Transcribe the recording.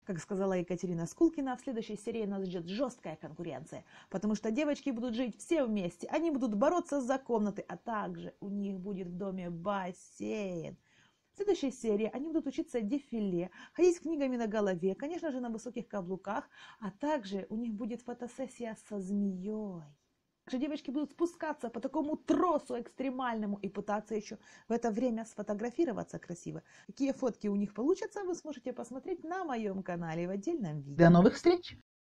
Как сказала Екатерина Скулкина, в следующей серии нас ждет жесткая конкуренция, потому что девочки будут жить все вместе, они будут бороться за комнаты, а также у них будет в доме бассейн. В следующей серии они будут учиться дефиле, ходить с книгами на голове, конечно же, на высоких каблуках, а также у них будет фотосессия со змеей. Также девочки будут спускаться по такому тросу экстремальному и пытаться еще в это время сфотографироваться красиво. Какие фотки у них получатся, вы сможете посмотреть на моем канале в отдельном видео. До новых встреч!